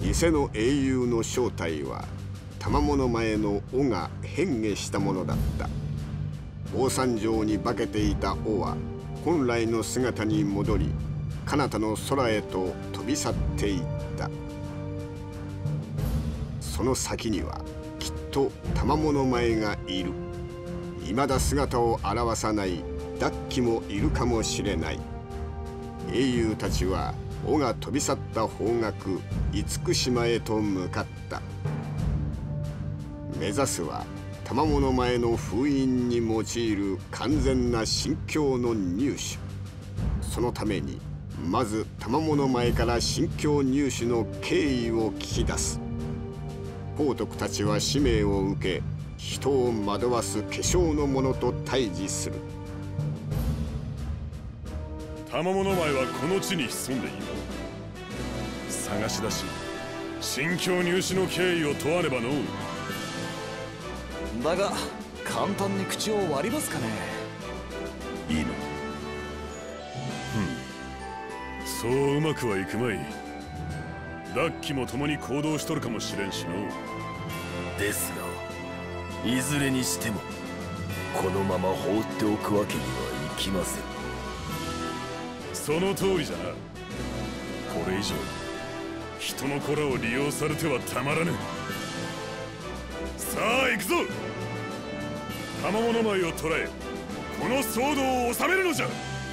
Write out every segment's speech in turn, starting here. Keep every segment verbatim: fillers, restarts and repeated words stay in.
偽の英雄の正体は玉の前の尾が変化したものだった。大山城に化けていた尾は本来の姿に戻り、彼方の空へと飛び去っていった。その先にはきっと玉の前がいる。未だ姿を現さないダッキもいるかもしれない。英雄たちは尾が飛び去った方角厳島へと向かった。目指すは玉の前の封印に用いる完全な神経の入手。そのためにまず玉の前から神経入手の経緯を聞き出す。皇徳たちは使命を受け、人を惑わす化粧の者と対峙する。 玉の前はこの地に潜んでいる。探し出し神経入手の経緯を問わねばのう。 だが簡単に口を割りますかね。 いいな。ふん、そううまくはいくまい。ダッキも共に行動しとるかもしれんしの。 ですがいずれにしてもこのまま放っておくわけにはいきません。 その通りじゃな。これ以上人の子らを利用されてはたまらぬ。さあ行くぞ。玉の前を捕らえ、この騒動を収めるのじゃ。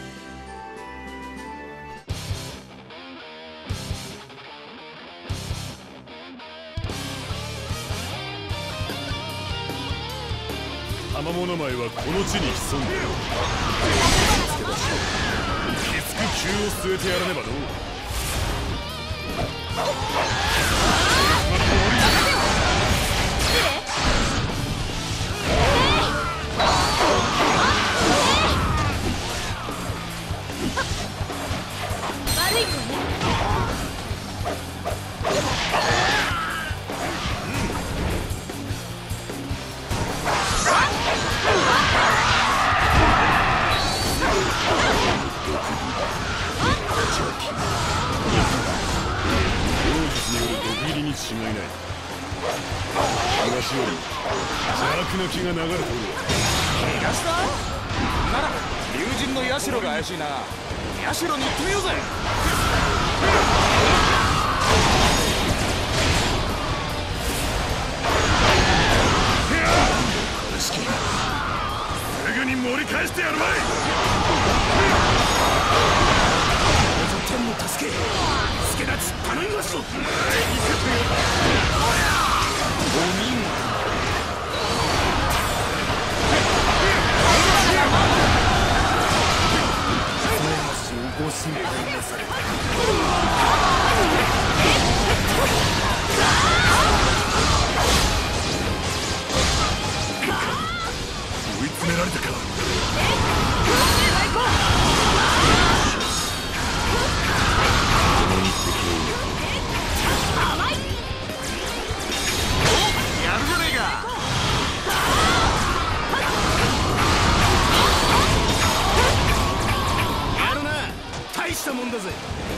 玉の前はこの地に潜んでいる。きつく急を据えてやらねばのう。違いない。東より邪悪な気が流れておる。 東だ。なら竜神の社が怪しいな。社に行ってみようぜ。 すぐに盛り返してやるまい。 天の助け助立ち頼みますぞ。ご心配なされた。 追い詰められたか。 やるじゃねえか。やるな。大したもんだぜ。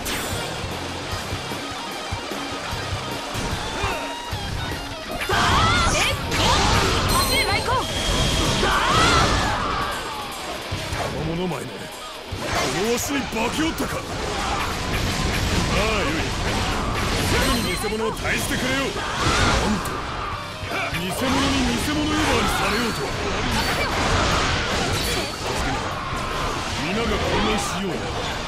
玉の前ね、このわしに化けおったか。ああよい、すぐに偽物を退してくれよ。なんと偽物に偽物呼ばわりされようとは。皆が混乱しような。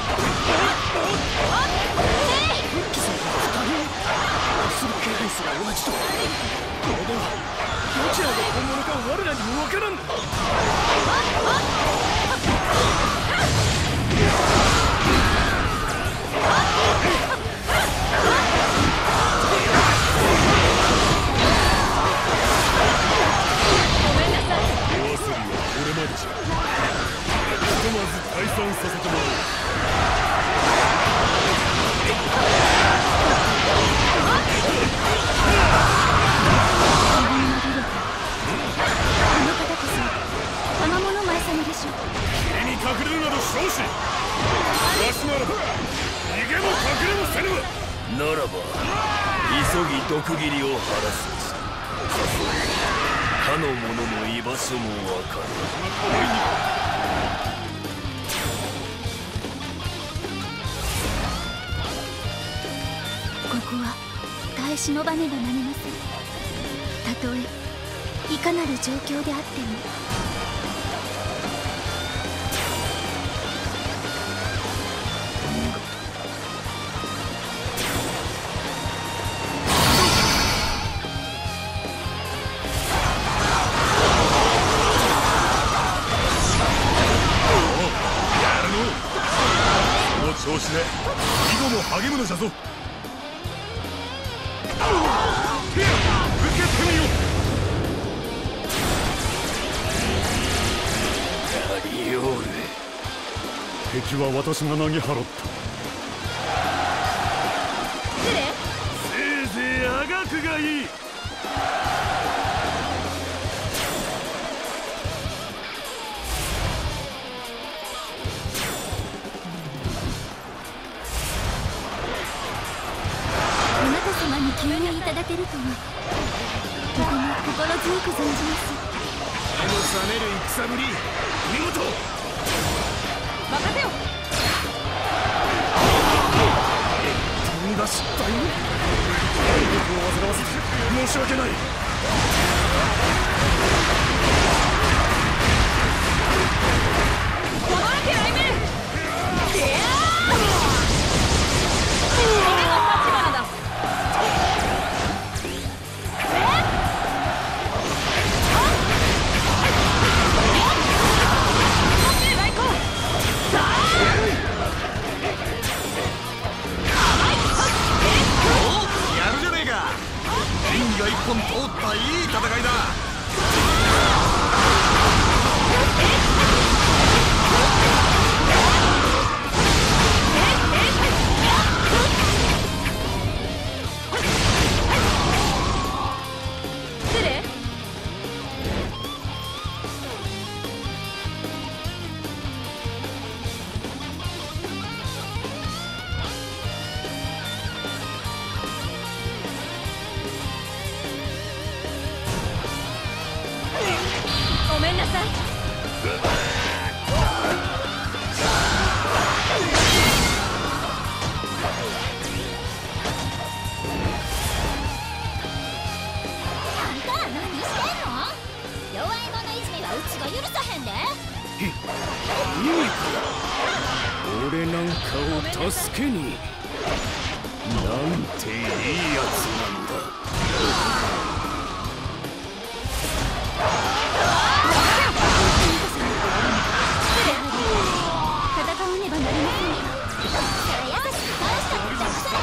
貴様が二人する気配すら同じと。これではどちらが本物か我らにもわからん。 ひとまず退散させてもらおう。 この方こそぎ毒斬りを晴らすべし。かの者の居場所もわかる。 ここは耐え忍ばねばなりません。たとえいかなる状況であっても。 調子で囲碁も励むのじゃぞ。受けてみよ。 ガリオール、 敵は私が投げ払った。せいぜいあがくがいい。 救援いただけるとはとても心強く存じます。 火の冷める戦ぶり、見事。 任せよ。 とんだ失態を体力を煩わせて申し訳ない。 驚け雷鳴。いやが一本通ったいい戦いだ。 ごめんなさい。 俺なんかを助けに、なんていいやつなんだ。 戦わねばなりませんか。優しく返したのじゃさ。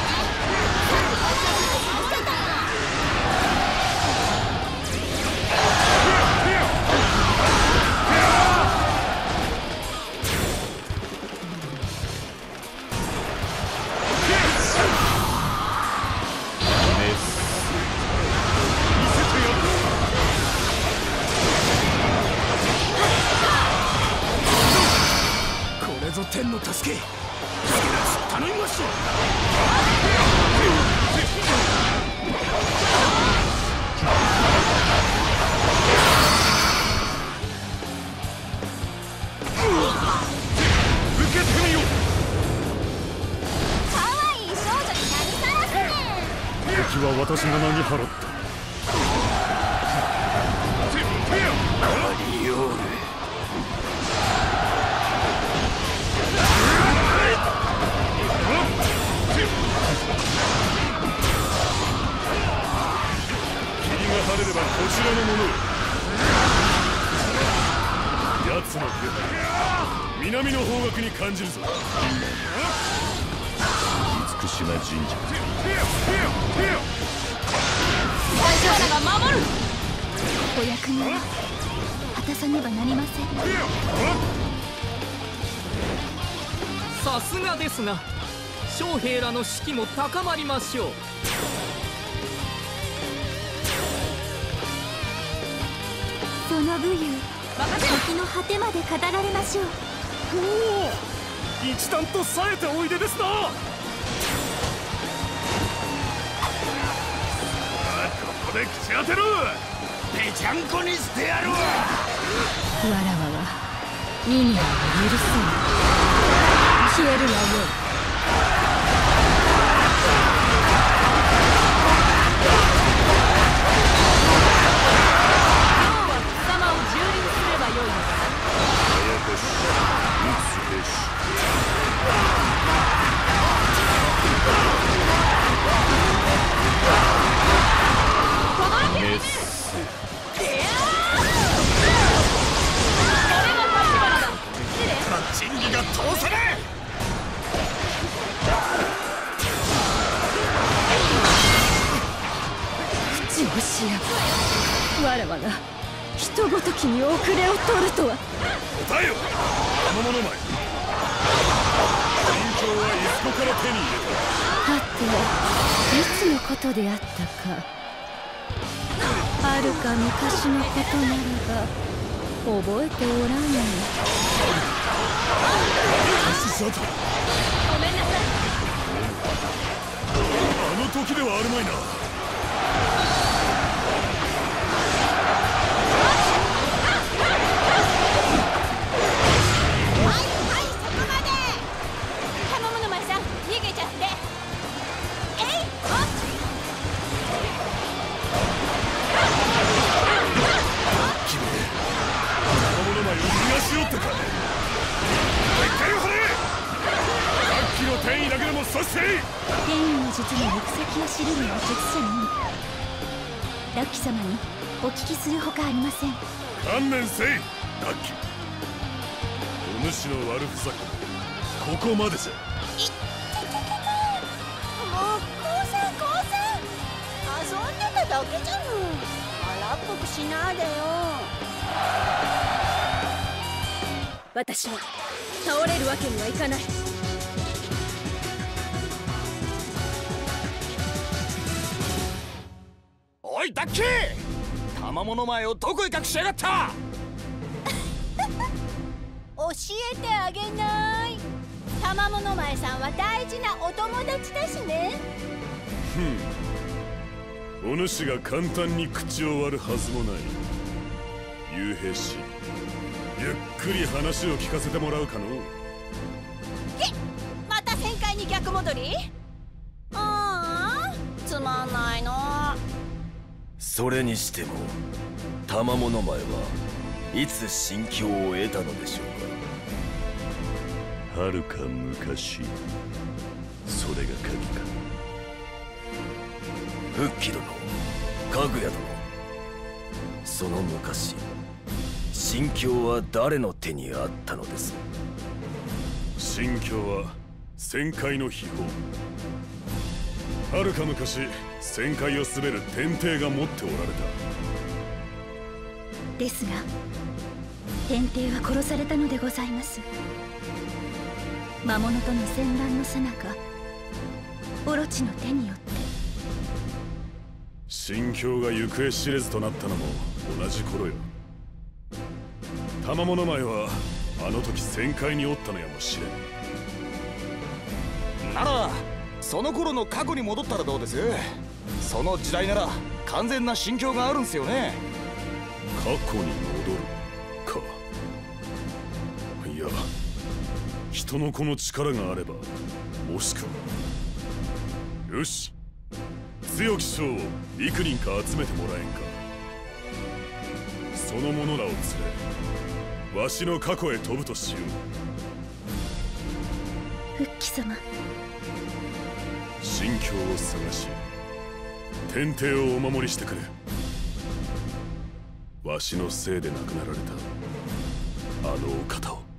天の助け、頼みましょう。 受けてみよう。 可愛い少女に何さらすねん。 敵は私が投げ払った。 ガリオール、 晴れればこちらのものよ。奴の気配、南の方角に感じるぞ。厳島神社。 大将らが守る。お役目は果たさねばなりません。 さすがですな。将兵らの士気も高まりましょう。 その武勇、時の果てまで語られましょう。 おお、一段と冴えておいでですな。 で口当てろ。ぺちゃんこにしてやるわ。わらわはミニアを許すな。消えるがよい。 仁義が通され。 口をしやがわらわが人ごときに遅れを取るとは。 答えよ、あの者前。心境はいつこから手に入れた。 はて、いつのことであったか。はるか昔のことならば覚えておらんの。 ごめんなさい。あの時ではあるまいな。 はいはい、そこまで。玉物前さん逃げちゃって。えいおっ。 君玉物前を逃がしおったか。一回を張れ。さっきの転移だけでも阻止せい。 転移の術の行く先を知るのは術者のみ。ラッキ様にお聞きするほかありません。 観念せい、ラッキ。お主の悪ふざけここまでじゃ。 いってけけけ。もうこうさんこうさん、遊んでただけじゃん。荒っぽくしないでよ。 私は倒れるわけにはいかない。 おいダッキー、玉物前をどこへ隠しやがった。 教えてあげない。玉物前さんは大事なお友達だしね。 ふん、お主が簡単に口を割るはずもない。幽閉し、ゆっくり話を聞かせてもらうかの。 げっ、また旋回に逆戻り。ああ、つまんないの。 それにしても玉物前はいつ心境を得たのでしょうか。 はるか昔、それが鍵か。 復帰殿、かぐや殿、その昔心境は誰の手にあったのです。 心境は旋回の秘宝。はるか昔、旋回を滑る天帝が持っておられた。 ですが天帝は殺されたのでございます。魔物との戦乱の最中、オロチの手によって。 心境が行方知れずとなったのも同じ頃よ。玉物前はあの時旋回におったのやもしれん。 ならその頃の過去に戻ったらどうです。その時代なら完全な心境があるんすよね。 過去に戻るか。いや、人の子の力があれば、もしくは。よし、強き将を幾人か集めてもらえんか。その者らを連れ、わしの過去へ飛ぶとしよう。復帰様、 心境を探し、天帝をお守りしてくれ。わしのせいで亡くなられたあのお方を。